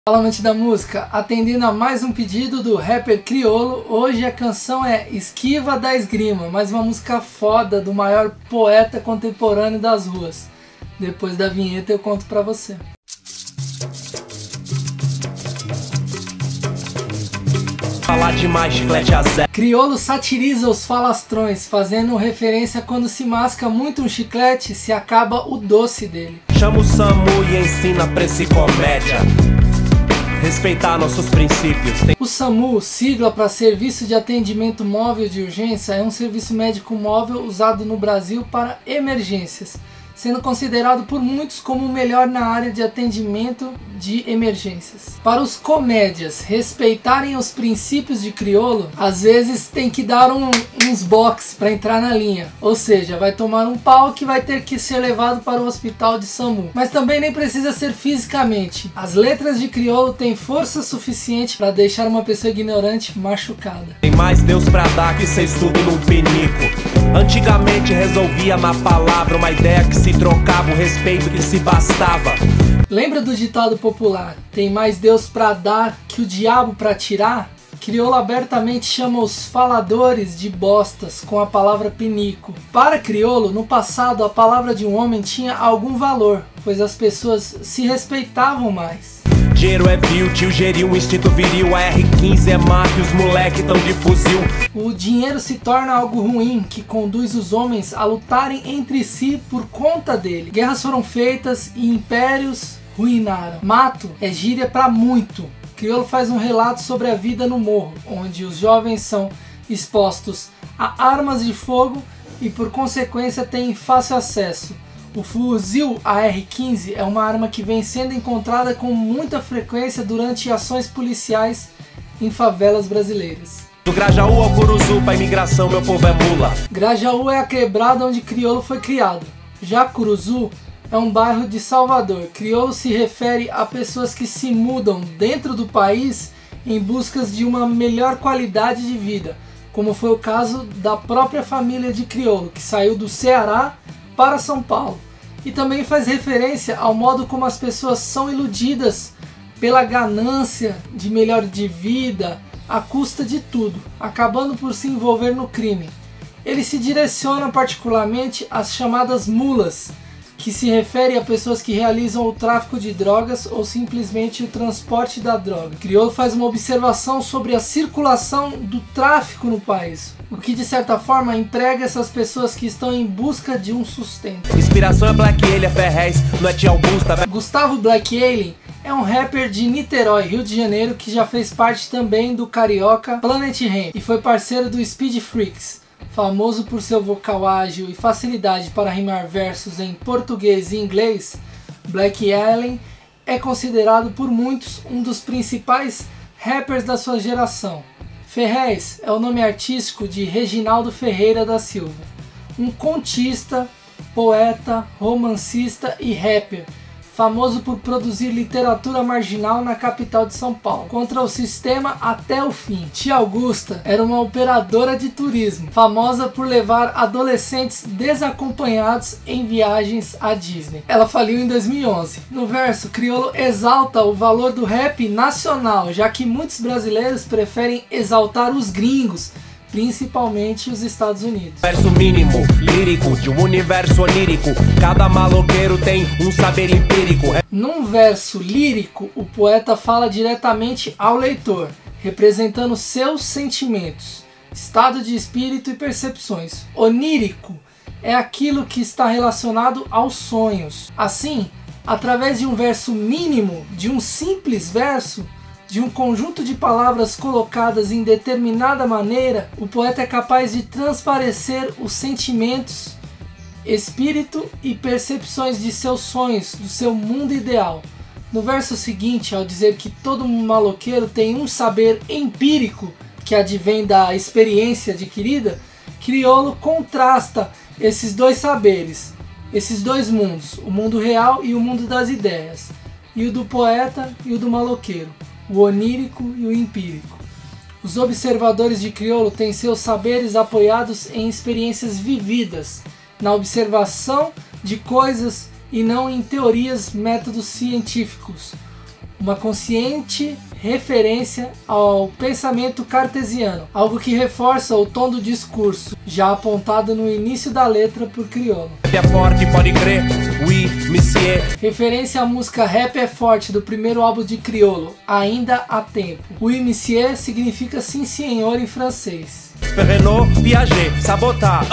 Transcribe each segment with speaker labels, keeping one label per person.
Speaker 1: Fala, amante da música, atendendo a mais um pedido do rapper Criolo. Hoje a canção é Esquiva da Esgrima, mais uma música foda do maior poeta contemporâneo das ruas. Depois da vinheta eu conto pra você.
Speaker 2: Falar demais, chiclete a zero.
Speaker 1: Criolo satiriza os falastrões, fazendo referência quando se masca muito um chiclete, se acaba o doce dele.
Speaker 2: Chama o Samu e ensina pra esse comédia respeitar nossos princípios.
Speaker 1: O SAMU, sigla para Serviço de Atendimento Móvel de Urgência, é um serviço médico móvel usado no Brasil para emergências, sendo considerado por muitos como o melhor na área de atendimento de emergências. Para os comédias respeitarem os princípios de Criolo, às vezes tem que dar uns box para entrar na linha, ou seja, vai tomar um pau que vai ter que ser levado para o hospital de SAMU. Mas também nem precisa ser fisicamente. As letras de Criolo têm força suficiente para deixar uma pessoa ignorante machucada.
Speaker 2: Tem mais Deus pra dar que cês tudo num pinico. Antigamente resolvia na palavra uma ideia que se trocava, o respeito que se bastava.
Speaker 1: Lembra do ditado popular, tem mais Deus pra dar que o diabo pra tirar? Criolo abertamente chama os faladores de bostas com a palavra pinico. Para Criolo, no passado a palavra de um homem tinha algum valor, pois as pessoas se respeitavam mais.
Speaker 2: Dinheiro é vil, tio geriu um instinto viril. A R15 é máfia, os moleque tão de fuzil.
Speaker 1: O dinheiro se torna algo ruim que conduz os homens a lutarem entre si por conta dele. Guerras foram feitas e impérios ruinaram. Mato é gíria para muito. Criolo faz um relato sobre a vida no morro, onde os jovens são expostos a armas de fogo e por consequência têm fácil acesso. O fuzil AR-15 é uma arma que vem sendo encontrada com muita frequência durante ações policiais em favelas brasileiras.
Speaker 2: Do Grajaú ao Curuzu, pra imigração meu povo é mula.
Speaker 1: Grajaú é a quebrada onde Criolo foi criado. Já Curuzu é um bairro de Salvador. Criolo se refere a pessoas que se mudam dentro do país em busca de uma melhor qualidade de vida, como foi o caso da própria família de Criolo, que saiu do Ceará para São Paulo. E também faz referência ao modo como as pessoas são iludidas pela ganância de melhor de vida à custa de tudo, acabando por se envolver no crime. Ele se direciona particularmente às chamadas mulas, que se refere a pessoas que realizam o tráfico de drogas ou simplesmente o transporte da droga. Criolo faz uma observação sobre a circulação do tráfico no país, o que de certa forma emprega essas pessoas que estão em busca de um sustento.
Speaker 2: Inspiração é Black Alien, é Ferrez, não é Tia Augusta.
Speaker 1: Gustavo Black Alien é um rapper de Niterói, Rio de Janeiro, que já fez parte também do carioca Planet Hemp e foi parceiro do Speed Freaks. Famoso por seu vocal ágil e facilidade para rimar versos em português e inglês, Black Alien é considerado por muitos um dos principais rappers da sua geração. Ferrez é o nome artístico de Reginaldo Ferreira da Silva, um contista, poeta, romancista e rapper, famoso por produzir literatura marginal na capital de São Paulo, contra o sistema até o fim. Tia Augusta era uma operadora de turismo, famosa por levar adolescentes desacompanhados em viagens à Disney. Ela faliu em 2011. No verso, Criolo exalta o valor do rap nacional, já que muitos brasileiros preferem exaltar os gringos, principalmente os Estados Unidos.
Speaker 2: Verso mínimo, lírico, de um universo onírico. Cada maloqueiro tem um saber empírico.
Speaker 1: Num verso lírico, o poeta fala diretamente ao leitor, representando seus sentimentos, estado de espírito e percepções. Onírico é aquilo que está relacionado aos sonhos. Assim, através de um verso mínimo, de um simples verso, de um conjunto de palavras colocadas em determinada maneira, o poeta é capaz de transparecer os sentimentos, espírito e percepções de seus sonhos, do seu mundo ideal. No verso seguinte, ao dizer que todo maloqueiro tem um saber empírico que advém da experiência adquirida, Criolo contrasta esses dois saberes, esses dois mundos, o mundo real e o mundo das ideias, e o do poeta e o do maloqueiro, o onírico e o empírico. Os observadores de Criolo têm seus saberes apoiados em experiências vividas, na observação de coisas e não em teorias, métodos científicos. uma consciente referência ao pensamento cartesiano, algo que reforça o tom do discurso, já apontado no início da letra por Criolo.
Speaker 2: É forte, pode crer, oui, monsieur.
Speaker 1: Referência à música Rap é Forte do primeiro álbum de Criolo, Ainda há Tempo. Oui, monsieur significa sim senhor em francês.
Speaker 2: Renault, Piaget, sabotar,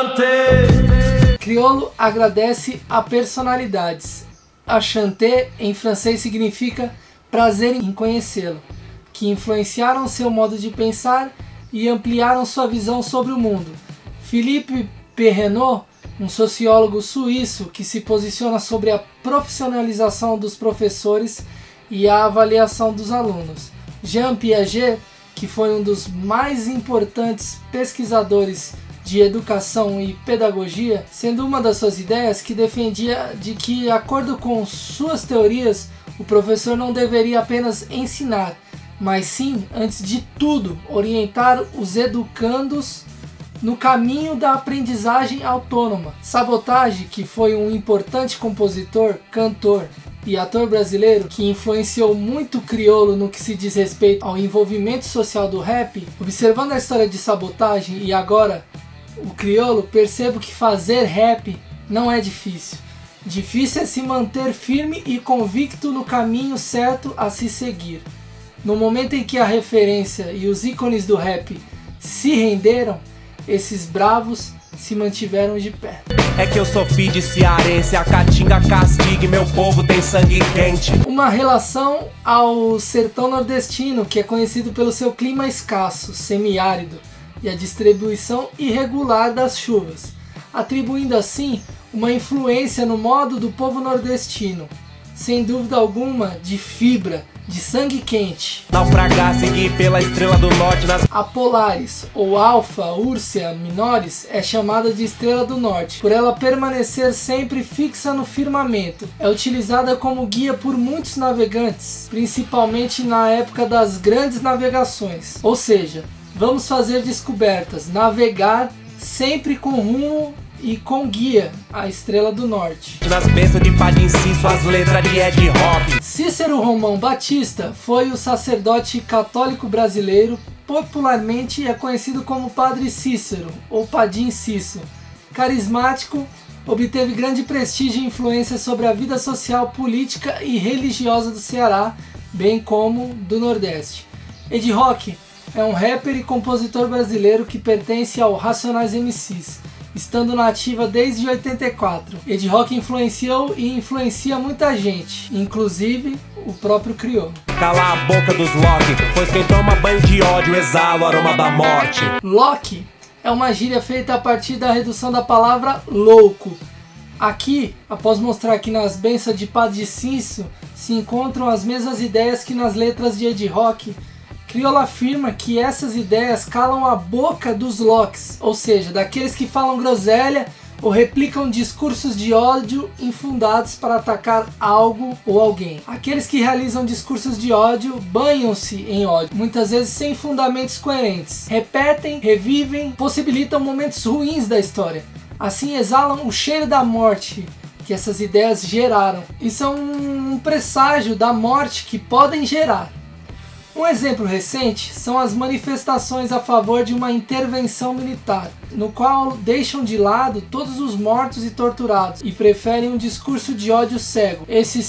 Speaker 2: enchanté.
Speaker 1: Criolo agradece a personalidades. Enchanté em francês significa prazer em conhecê-lo, que influenciaram seu modo de pensar e ampliaram sua visão sobre o mundo. Philippe Perrenot, um sociólogo suíço que se posiciona sobre a profissionalização dos professores e a avaliação dos alunos. Jean Piaget, que foi um dos mais importantes pesquisadores de educação e pedagogia, sendo uma das suas ideias que defendia de que, de acordo com suas teorias, o professor não deveria apenas ensinar, mas sim, antes de tudo, orientar os educandos no caminho da aprendizagem autônoma. Sabotage, que foi um importante compositor, cantor e ator brasileiro que influenciou muito o Criolo no que se diz respeito ao envolvimento social do rap, observando a história de Sabotage e agora o Criolo, percebo que fazer rap não é difícil. Difícil é se manter firme e convicto no caminho certo a se seguir. No momento em que a referência e os ícones do rap se renderam, esses bravos se mantiveram de pé.
Speaker 2: É que eu sou filho de cearense, a caatinga castigue, meu povo tem sangue quente.
Speaker 1: Uma relação ao sertão nordestino, que é conhecido pelo seu clima escasso, semiárido, e a distribuição irregular das chuvas, atribuindo assim uma influência no modo do povo nordestino, sem dúvida alguma de fibra, de sangue quente.
Speaker 2: Naufragar, seguir pela estrela do norte nas...
Speaker 1: A Polaris, ou Alpha Ursa Minoris, é chamada de estrela do norte, por ela permanecer sempre fixa no firmamento. É utilizada como guia por muitos navegantes, principalmente na época das grandes navegações. Ou seja, vamos fazer descobertas, navegar sempre com rumo e com guia, a estrela do norte.
Speaker 2: Nas bênçãos de Padre Inciso, as letras de Ed Rock.
Speaker 1: Cícero Romão Batista foi o sacerdote católico brasileiro, popularmente é conhecido como Padre Cícero, ou Padim Cícero. Carismático, obteve grande prestígio e influência sobre a vida social, política e religiosa do Ceará, bem como do Nordeste. Ed Rock é um rapper e compositor brasileiro que pertence ao Racionais MCs, estando na ativa desde 84. Ed Rock influenciou e influencia muita gente, inclusive o próprio Criolo.
Speaker 2: Cala a boca dos Loki, pois quem toma banho de ódio exala o aroma da morte.
Speaker 1: Loki é uma gíria feita a partir da redução da palavra louco. Aqui, após mostrar que nas bênçãos de Padre Cícero se encontram as mesmas ideias que nas letras de Ed Rock, Criolo afirma que essas ideias calam a boca dos Locks, ou seja, daqueles que falam groselha ou replicam discursos de ódio infundados para atacar algo ou alguém. Aqueles que realizam discursos de ódio banham-se em ódio, muitas vezes sem fundamentos coerentes. Repetem, revivem, possibilitam momentos ruins da história. Assim exalam o cheiro da morte que essas ideias geraram. Isso é um presságio da morte que podem gerar. Um exemplo recente são as manifestações a favor de uma intervenção militar, no qual deixam de lado todos os mortos e torturados e preferem um discurso de ódio cego.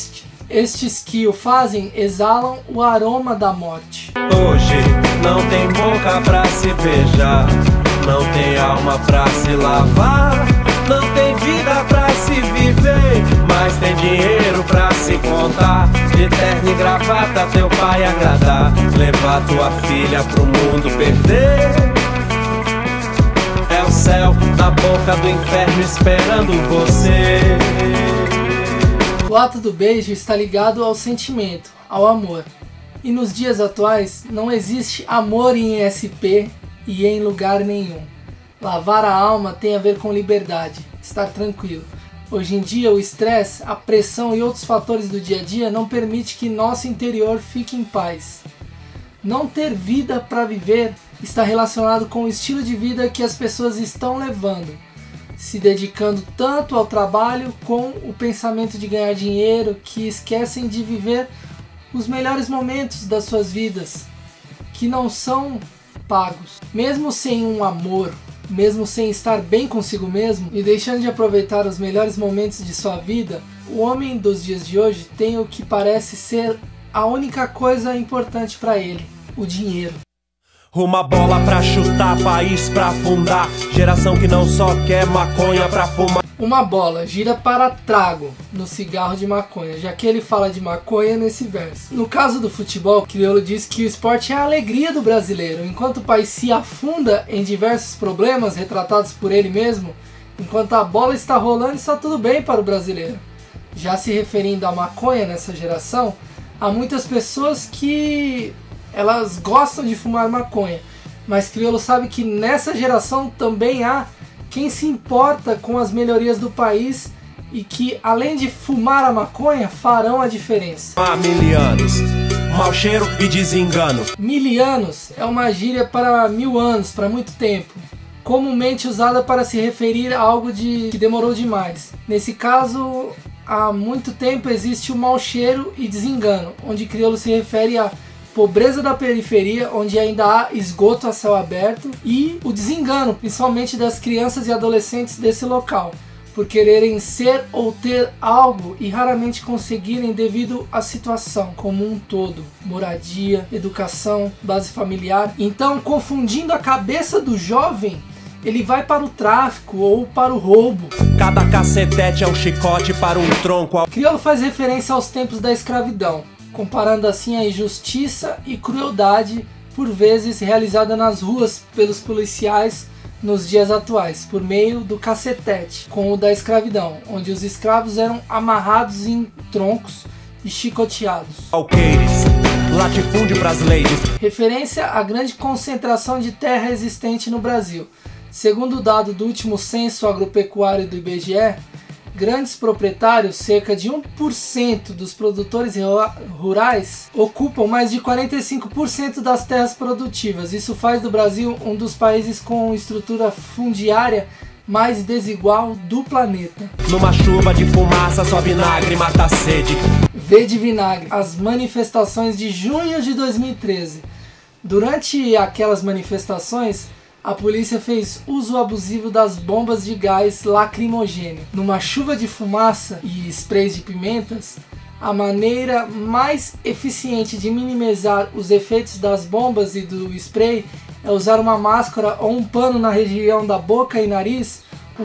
Speaker 1: Estes que o fazem exalam o aroma da morte.
Speaker 2: Hoje não tem boca pra se beijar, não tem alma pra se lavar, não tem vida pra se viver, mas tem dinheiro pra se contar. De terno e gravata teu pai agradar, levar tua filha pro mundo perder. É o céu na boca do inferno esperando você.
Speaker 1: O ato do beijo está ligado ao sentimento, ao amor. E nos dias atuais não existe amor em SP e em lugar nenhum. Lavar a alma tem a ver com liberdade, estar tranquilo. Hoje em dia o estresse, a pressão e outros fatores do dia a dia não permitem que nosso interior fique em paz. Não ter vida para viver está relacionado com o estilo de vida que as pessoas estão levando, se dedicando tanto ao trabalho com o pensamento de ganhar dinheiro que esquecem de viver os melhores momentos das suas vidas, que não são pagos. Mesmo sem um amor, mesmo sem estar bem consigo mesmo e deixando de aproveitar os melhores momentos de sua vida, o homem dos dias de hoje tem o que parece ser a única coisa importante para ele: o dinheiro.
Speaker 2: Uma bola pra chutar, país pra afundar, geração que não só quer maconha pra fumar.
Speaker 1: Uma bola gira para trago no cigarro de maconha, já que ele fala de maconha nesse verso. No caso do futebol, Criolo diz que o esporte é a alegria do brasileiro, enquanto o país se afunda em diversos problemas retratados por ele mesmo, enquanto a bola está rolando está tudo bem para o brasileiro. Já se referindo à maconha nessa geração, há muitas pessoas que elas gostam de fumar maconha, mas Criolo sabe que nessa geração também há quem se importa com as melhorias do país e que, além de fumar a maconha, farão a diferença.
Speaker 2: Milianos, mau cheiro e desengano.
Speaker 1: Milianos é uma gíria para 1000 anos, para muito tempo, comumente usada para se referir a algo que demorou demais. Nesse caso, há muito tempo existe o mau cheiro e desengano, onde Criolo se refere a pobreza da periferia, onde ainda há esgoto a céu aberto, e o desengano, principalmente das crianças e adolescentes desse local, por quererem ser ou ter algo e raramente conseguirem devido à situação como um todo, moradia, educação, base familiar. Então, confundindo a cabeça do jovem, ele vai para o tráfico ou para o roubo.
Speaker 2: Cada cacetete é um chicote para um tronco.
Speaker 1: Criolo faz referência aos tempos da escravidão, comparando assim a injustiça e crueldade, por vezes realizada nas ruas pelos policiais nos dias atuais, por meio do cacetete, com o da escravidão, onde os escravos eram amarrados em troncos e chicoteados.
Speaker 2: Alqueires, latifúndio pras ladies.
Speaker 1: Referência à grande concentração de terra existente no Brasil. Segundo o dado do último censo agropecuário do IBGE, grandes proprietários, cerca de 1% dos produtores rurais, ocupam mais de 45% das terras produtivas. Isso faz do Brasil um dos países com estrutura fundiária mais desigual do planeta.
Speaker 2: Numa chuva de fumaça, só vinagre mata a sede.
Speaker 1: V de vinagre. As manifestações de junho de 2013. Durante aquelas manifestações, a polícia fez uso abusivo das bombas de gás lacrimogêneo. Numa chuva de fumaça e sprays de pimentas, a maneira mais eficiente de minimizar os efeitos das bombas e do spray é usar uma máscara ou um pano na região da boca e nariz,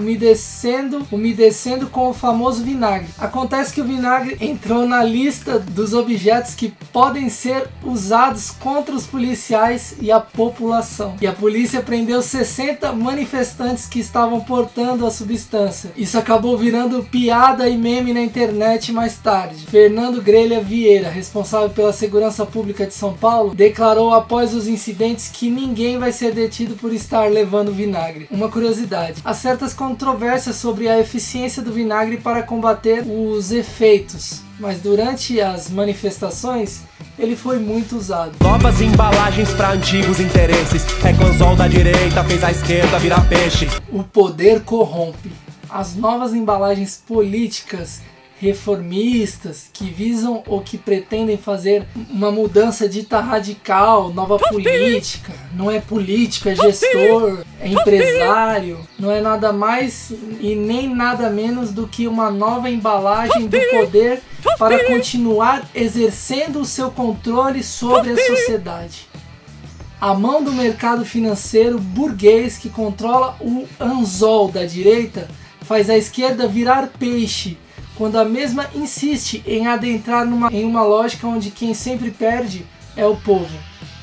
Speaker 1: umedecendo com o famoso vinagre. Acontece que o vinagre entrou na lista dos objetos que podem ser usados contra os policiais e a população. E a polícia prendeu 60 manifestantes que estavam portando a substância. Isso acabou virando piada e meme na internet mais tarde. Fernando Grelha Vieira, responsável pela segurança pública de São Paulo, declarou após os incidentes que ninguém vai ser detido por estar levando vinagre. Uma curiosidade: há certas controvérsias sobre a eficiência do vinagre para combater os efeitos, mas durante as manifestações ele foi muito usado.
Speaker 2: Novas embalagens para antigos interesses. É que o anzol da direita fez a esquerda virar peixe.
Speaker 1: O poder corrompe. As novas embalagens políticas reformistas que visam ou que pretendem fazer uma mudança dita radical, nova política, não é político, é gestor, é empresário, não é nada mais e nem nada menos do que uma nova embalagem do poder para continuar exercendo o seu controle sobre a sociedade. A mão do mercado financeiro burguês que controla o anzol da direita faz a esquerda virar peixe, quando a mesma insiste em adentrar em uma lógica onde quem sempre perde é o povo.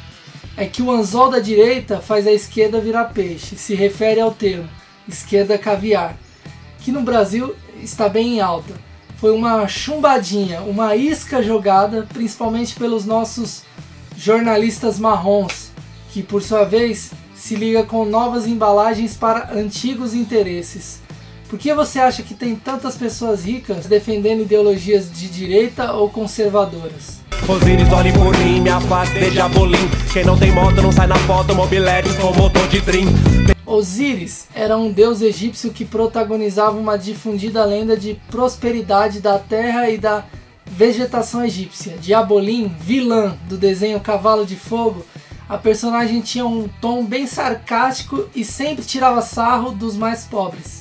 Speaker 1: É que o anzol da direita faz a esquerda virar peixe, se refere ao termo esquerda caviar, que no Brasil está bem em alta. Foi uma chumbadinha, uma isca jogada principalmente pelos nossos jornalistas marrons, que por sua vez se liga com novas embalagens para antigos interesses. Por que você acha que tem tantas pessoas ricas defendendo ideologias de direita ou conservadoras?
Speaker 2: Osíris, olhe por mim, me afaste de Diabolim. Quem não tem moto não sai na foto, mobiletes com motor de Dream.
Speaker 1: Osíris era um deus egípcio que protagonizava uma difundida lenda de prosperidade da terra e da vegetação egípcia. Diabolim, vilã do desenho Cavalo de Fogo, a personagem tinha um tom bem sarcástico e sempre tirava sarro dos mais pobres.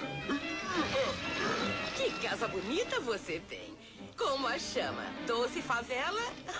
Speaker 3: Que casa bonita você tem. Como a chama? Doce Favela?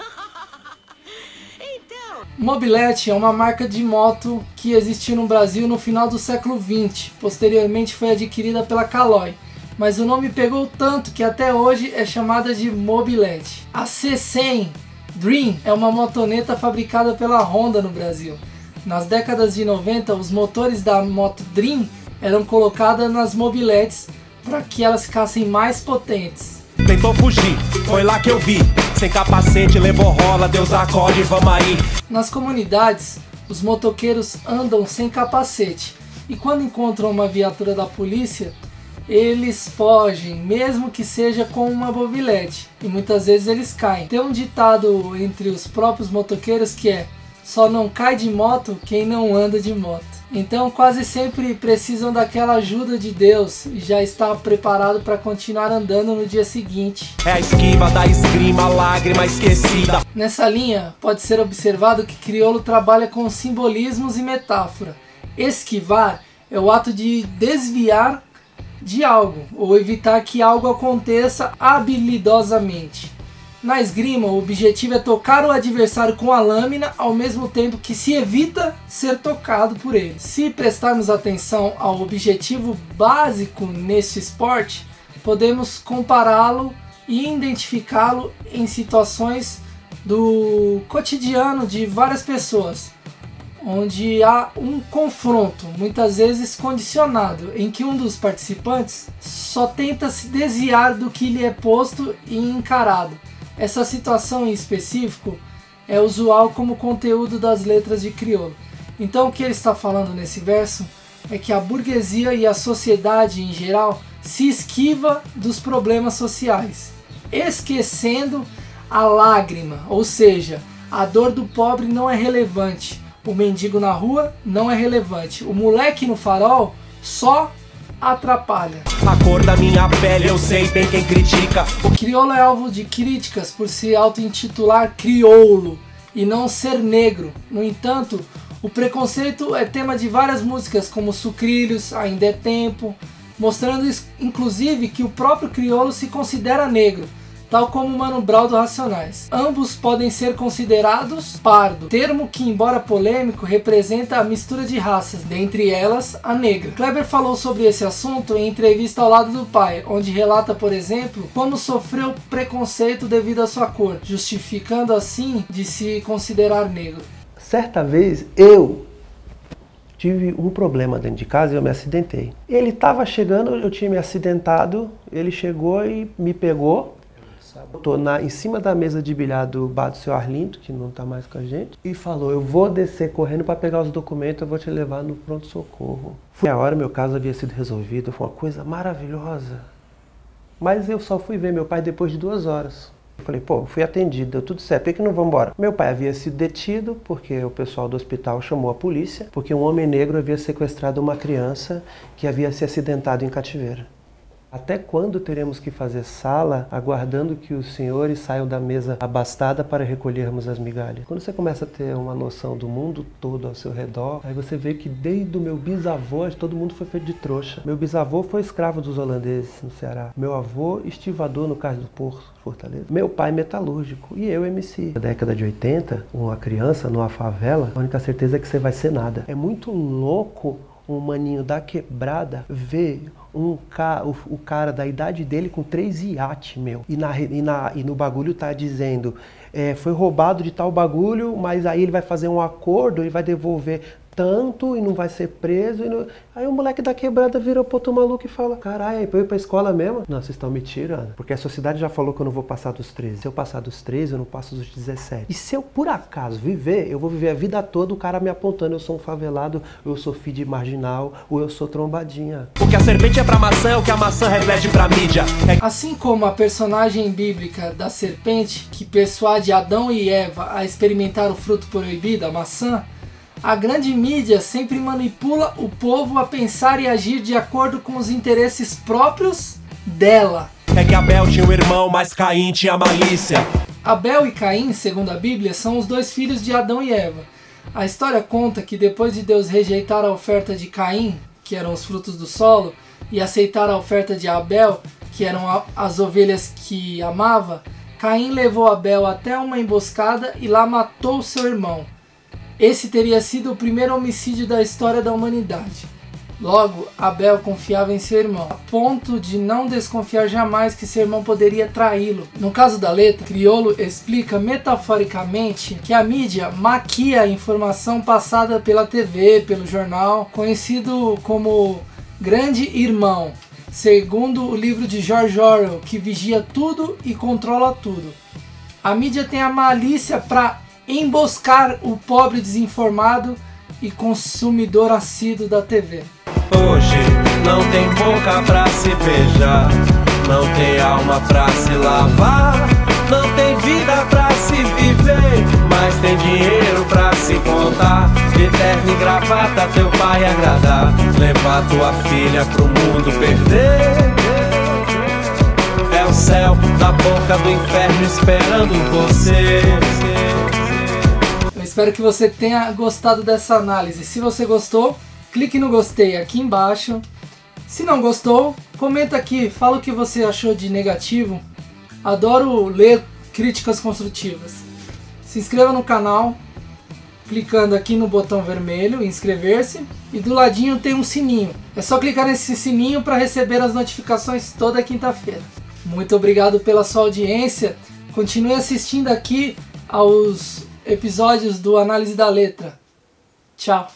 Speaker 3: Então...
Speaker 1: Mobilete é uma marca de moto que existiu no Brasil no final do século XX. Posteriormente foi adquirida pela Caloi, mas o nome pegou tanto que até hoje é chamada de Mobilete. A C100 Dream é uma motoneta fabricada pela Honda no Brasil. Nas décadas de 90, os motores da moto Dream eram colocados nas mobiletes para que elas ficassem mais potentes.
Speaker 2: Tentou fugir, foi lá que eu vi. Sem capacete, levou rola, Deus acorde, vamos aí.
Speaker 1: Nas comunidades, os motoqueiros andam sem capacete. E quando encontram uma viatura da polícia, eles fogem, mesmo que seja com uma mobilete. E muitas vezes eles caem. Tem um ditado entre os próprios motoqueiros que é: só não cai de moto quem não anda de moto. Então quase sempre precisam daquela ajuda de Deus e já está preparado para continuar andando no dia seguinte.
Speaker 2: É a esquiva da esgrima, lágrima esquecida.
Speaker 1: Nessa linha, pode ser observado que Criolo trabalha com simbolismos e metáfora. Esquivar é o ato de desviar de algo ou evitar que algo aconteça habilidosamente. Na esgrima, o objetivo é tocar o adversário com a lâmina ao mesmo tempo que se evita ser tocado por ele. Se prestarmos atenção ao objetivo básico neste esporte, podemos compará-lo e identificá-lo em situações do cotidiano de várias pessoas, onde há um confronto, muitas vezes condicionado, em que um dos participantes só tenta se desviar do que lhe é posto e encarado. Essa situação em específico é usual como conteúdo das letras de Criolo. Então o que ele está falando nesse verso é que a burguesia e a sociedade em geral se esquiva dos problemas sociais, esquecendo a lágrima, ou seja, a dor do pobre não é relevante, o mendigo na rua não é relevante, o moleque no farol só atrapalha.
Speaker 2: A cor da minha pele eu sei bem quem critica.
Speaker 1: O Criolo é alvo de críticas por se auto-intitular crioulo e não ser negro. No entanto, o preconceito é tema de várias músicas como Sucrilhos, Ainda é Tempo, mostrando inclusive que o próprio crioulo se considera negro, tal como o Mano Brown do Racionais. Ambos podem ser considerados pardo, termo que, embora polêmico, representa a mistura de raças, dentre elas a negra. Kleber falou sobre esse assunto em entrevista ao lado do pai, onde relata, por exemplo, como sofreu preconceito devido à sua cor, justificando assim de se considerar negro.
Speaker 4: Certa vez eu tive um problema dentro de casa e eu me acidentei. Ele estava chegando, eu tinha me acidentado, ele chegou e me pegou. Estou em cima da mesa de bilhar do bar do seu Arlindo, que não está mais com a gente, e falou: eu vou descer correndo para pegar os documentos, eu vou te levar no pronto-socorro. Foi a hora, meu caso havia sido resolvido, foi uma coisa maravilhosa. Mas eu só fui ver meu pai depois de 2 horas. Eu falei: pô, fui atendido, deu tudo certo, por que não vamos embora? Meu pai havia sido detido porque o pessoal do hospital chamou a polícia, porque um homem negro havia sequestrado uma criança que havia se acidentado em cativeiro. Até quando teremos que fazer sala aguardando que os senhores saiam da mesa abastada para recolhermos as migalhas? Quando você começa a ter uma noção do mundo todo ao seu redor, aí você vê que desde o meu bisavô todo mundo foi feito de trouxa. Meu bisavô foi escravo dos holandeses no Ceará. Meu avô estivador no Cais do Porto, Fortaleza. Meu pai metalúrgico e eu MC. Na década de 80, uma criança numa favela, a única certeza é que você vai ser nada. É muito louco um maninho da quebrada ver o cara da idade dele com 3 iates, meu. E no bagulho tá dizendo, foi roubado de tal bagulho, mas aí ele vai fazer um acordo, ele vai devolver tanto e não vai ser preso. Aí o moleque da quebrada vira pro outro maluco e fala: caralho, eu ir pra escola mesmo? Não, vocês estão me tirando. Porque a sociedade já falou que eu não vou passar dos 13. Se eu passar dos 13, eu não passo dos 17. E se eu, por acaso, viver, eu vou viver a vida toda o cara me apontando: eu sou um favelado, eu sou filho de marginal, ou eu sou trombadinha.
Speaker 2: O que a serpente é pra maçã é o que a maçã reveste pra mídia.
Speaker 1: Assim como a personagem bíblica da serpente, que persuade Adão e Eva a experimentar o fruto proibido, a maçã, a grande mídia sempre manipula o povo a pensar e agir de acordo com os interesses próprios dela.
Speaker 2: é que Abel tinha um irmão, mas Caim tinha malícia.
Speaker 1: Abel e Caim, segundo a Bíblia, são os dois filhos de Adão e Eva. A história conta que depois de Deus rejeitar a oferta de Caim, que eram os frutos do solo, e aceitar a oferta de Abel, que eram as ovelhas que amava, Caim levou Abel até uma emboscada e lá matou seu irmão. Esse teria sido o primeiro homicídio da história da humanidade. Logo, Abel confiava em seu irmão, a ponto de não desconfiar jamais que seu irmão poderia traí-lo. No caso da letra, Criolo explica metaforicamente que a mídia maquia a informação passada pela TV, pelo jornal, conhecido como Grande Irmão, segundo o livro de George Orwell, que vigia tudo e controla tudo. A mídia tem a malícia para emboscar o pobre desinformado e consumidor assíduo da TV.
Speaker 2: Hoje não tem boca pra se beijar, não tem alma pra se lavar, não tem vida pra se viver, mas tem dinheiro pra se contar. De terno e gravata teu pai agradar, levar tua filha pro mundo perder. É o céu da boca do inferno esperando você.
Speaker 1: Eu espero que você tenha gostado dessa análise. Se você gostou, clique no gostei aqui embaixo. Se não gostou, comenta aqui, fala o que você achou de negativo. Adoro ler críticas construtivas. Se inscreva no canal, clicando aqui no botão vermelho, inscrever-se. E do ladinho tem um sininho. É só clicar nesse sininho para receber as notificações toda quinta-feira. Muito obrigado pela sua audiência. Continue assistindo aqui aos episódios do Análise da Letra. Tchau!